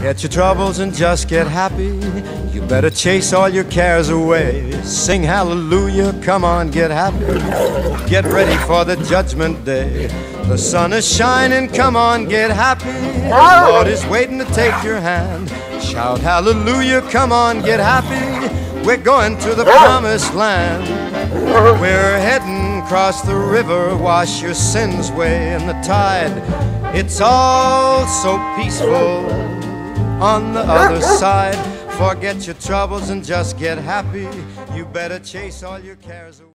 Forget your troubles and just get happy. You better chase all your cares away. Sing hallelujah, come on, get happy. Get ready for the judgment day. The sun is shining, come on, get happy. The Lord is waiting to take your hand. Shout hallelujah, come on, get happy. We're going to the promised land. We're heading across the river, wash your sins away in the tide. It's all so peaceful on the other side. Forget your troubles and just get happy. You better chase all your cares away.